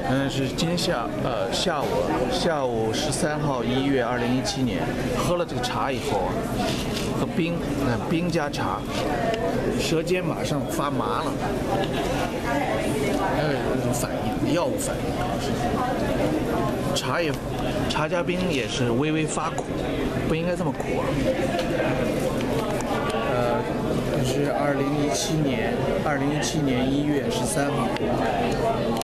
是今天下午13号1月2017年，喝了这个茶以后啊，喝冰加茶，舌尖马上发麻了，有种反应，药物反应。茶加冰也是微微发苦，不应该这么苦啊。这是2017年1月13号。